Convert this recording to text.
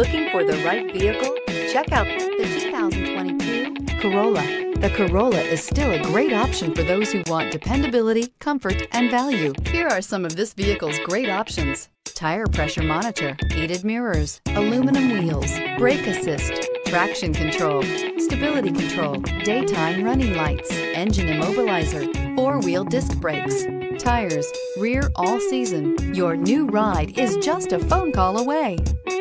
Looking for the right vehicle? Check out the 2022 Corolla. The Corolla is still a great option for those who want dependability, comfort, and value. Here are some of this vehicle's great options: tire pressure monitor, heated mirrors, aluminum wheels, brake assist, traction control, stability control, daytime running lights, engine immobilizer, four-wheel disc brakes, tires, rear all season. Your new ride is just a phone call away.